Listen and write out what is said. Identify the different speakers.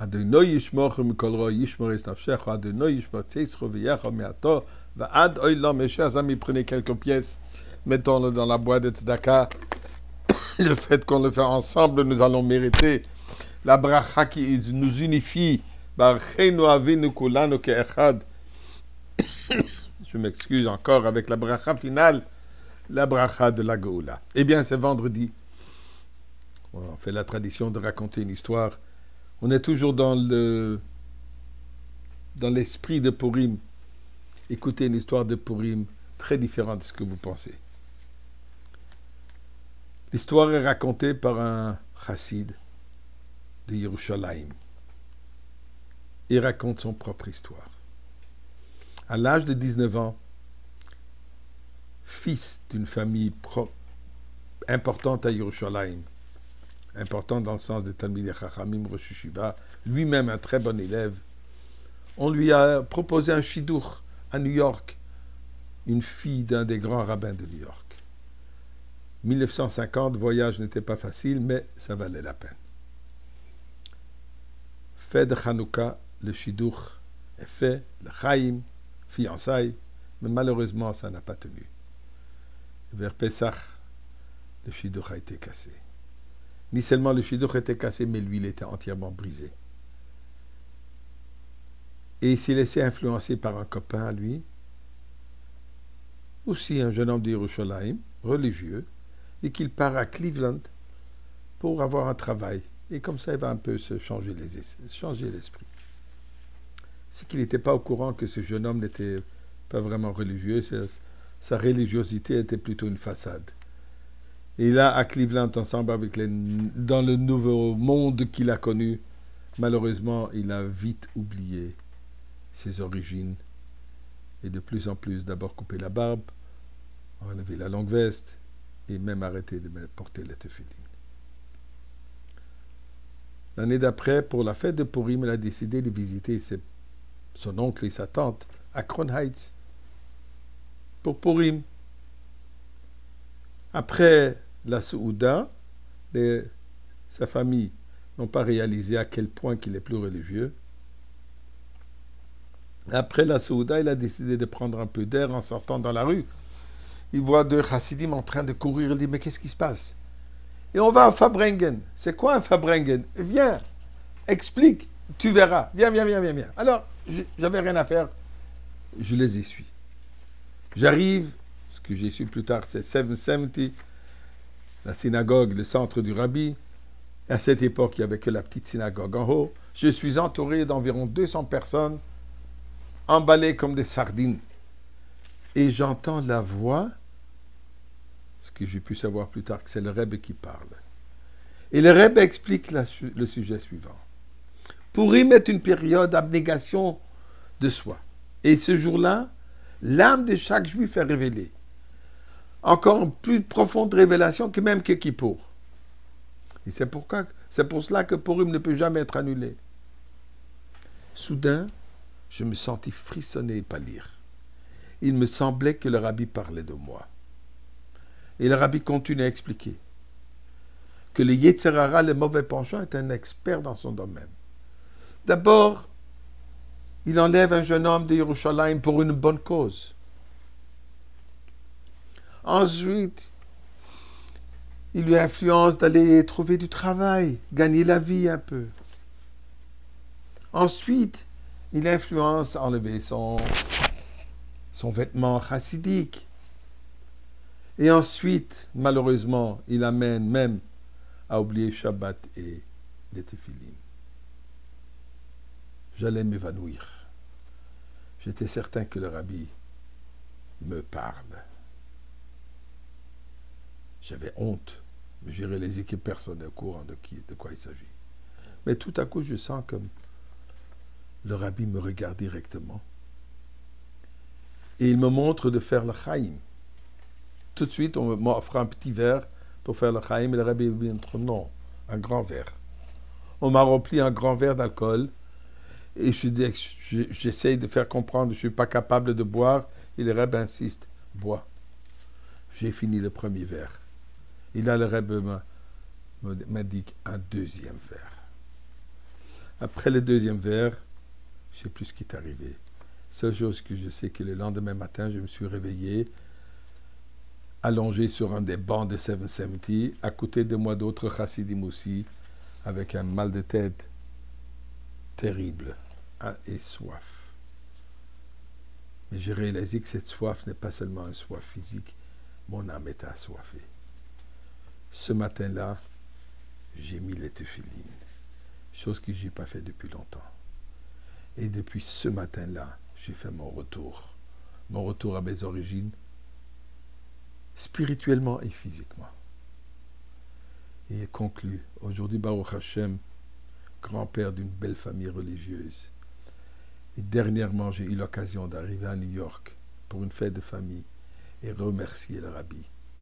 Speaker 1: Adonai yishmor mikol ra yishmor es nafshecha, Adonai yishmor tzeischo v'yecha me'ato, va'ad oilam. Mes chers amis, prenez quelques pièces, mettons-le dans la boîte de tzedaka. Le fait qu'on le fait ensemble, nous allons mériter la bracha qui nous unifie. Barcheinu avinu kulanu ke'echad. Je m'excuse encore avec la bracha finale, la bracha de la Geoula. Eh bien, c'est vendredi. On fait la tradition de raconter une histoire. On est toujours dans l'esprit de Purim. Écoutez une histoire de Purim très différente de ce que vous pensez. L'histoire est racontée par un chassid de Yerushalayim. Il raconte son propre histoire. À l'âge de 19 ans, fils d'une famille importante à Yerushalayim, importante dans le sens des Talmidei Chachamim, Rosh Yeshiva, lui-même un très bon élève, on lui a proposé un shidur à New York, une fille d'un des grands rabbins de New York. 1950, le voyage n'était pas facile, mais ça valait la peine. Fait de Hanouka, le shidur est fait, le Chaim, fiançailles, mais malheureusement, ça n'a pas tenu. Vers Pessah, le shidur a été cassé. Ni seulement le shidur était cassé, mais l'huile était entièrement brisée. Et il s'est laissé influencer par un copain à lui, aussi un jeune homme de Yerushalayim, religieux, et qu'il part à Cleveland pour avoir un travail. Et comme ça, il va un peu se changer l'esprit. C'est qu'il n'était pas au courant que ce jeune homme n'était pas vraiment religieux, sa religiosité était plutôt une façade. Et là, à Cleveland, ensemble avec dans le nouveau monde qu'il a connu, malheureusement, il a vite oublié ses origines. Et de plus en plus, d'abord couper la barbe, enlever la longue veste, et même arrêter de porter les tefillin. L'année d'après, pour la fête de Purim, il a décidé de visiter son oncle et sa tante à Crown Heights pour Purim. Après la Souda, sa famille n'ont pas réalisé à quel point il est plus religieux. Après la Souda, il a décidé de prendre un peu d'air en sortant dans la rue. Il voit deux chassidim en train de courir. Il dit, mais qu'est-ce qui se passe? Et on va à Fabrengen. C'est quoi un Fabrengen? Viens, explique, tu verras. Viens. Alors, j'avais rien à faire. Je les essuie. J'arrive, ce que j'ai su plus tard, c'est 770, la synagogue, le centre du rabbi. À cette époque, il n'y avait que la petite synagogue en haut. Je suis entouré d'environ 200 personnes, emballées comme des sardines. Et j'entends la voix, ce que j'ai pu savoir plus tard, que c'est le Rebbe qui parle. Et le Rebbe explique le sujet suivant. Purim est une période d'abnégation de soi. Et ce jour-là, l'âme de chaque juif est révélée. Encore une plus profonde révélation que même que Kippour. Et c'est pour cela que Purim ne peut jamais être annulé. Soudain, je me sentis frissonner et pâlir. Il me semblait que le rabbi parlait de moi. Et le rabbi continue à expliquer que le Yetzer Hara, le mauvais penchant, est un expert dans son domaine. D'abord, il enlève un jeune homme de Yerushalayim pour une bonne cause. Ensuite, il lui influence d'aller trouver du travail, gagner la vie un peu. Ensuite, il influence à enlever son vêtement chassidique. Et ensuite, malheureusement, il amène même à oublier Shabbat et les tefillin. J'allais m'évanouir. J'étais certain que le rabbi me parle. J'avais honte, mais j'ai réalisé que personne n'est au courant de quoi il s'agit. Mais tout à coup, je sens comme le rabbi me regarde directement. Et il me montre de faire le chaim. Tout de suite, on m'offre un petit verre pour faire le chaim, et le rabbi me dit non, un grand verre. On m'a rempli un grand verre d'alcool, et j'essaye de faire comprendre que je ne suis pas capable de boire, et le rabbi insiste, bois. J'ai fini le premier verre. Et là, le rabbi m'indique un deuxième verre. Après le deuxième verre, je ne sais plus ce qui est arrivé. Seule chose que je sais, que le lendemain matin, je me suis réveillé, allongé sur un des bancs de 770, à côté de moi d'autres chassidim aussi, avec un mal de tête terrible et soif. Mais j'ai réalisé que cette soif n'est pas seulement une soif physique, mon âme est assoiffée. Ce matin-là, j'ai mis les tefilines, chose que je n'ai pas fait depuis longtemps. Et depuis ce matin-là, j'ai fait mon retour à mes origines, spirituellement et physiquement. Et il conclut, aujourd'hui, Baruch Hashem, grand-père d'une belle famille religieuse. Et dernièrement, j'ai eu l'occasion d'arriver à New York pour une fête de famille et remercier le rabbi.